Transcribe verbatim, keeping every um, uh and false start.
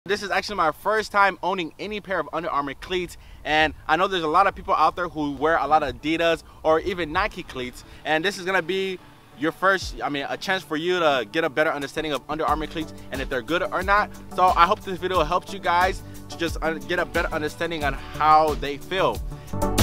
This is actually my first time owning any pair of Under Armour cleats, and I know there's a lot of people out there who wear a lot of Adidas or even Nike cleats, and this is gonna be your first, I mean, a chance for you to get a better understanding of Under Armour cleats and if they're good or not. So I hope this video helps you guys to just get a better understanding on how they feel.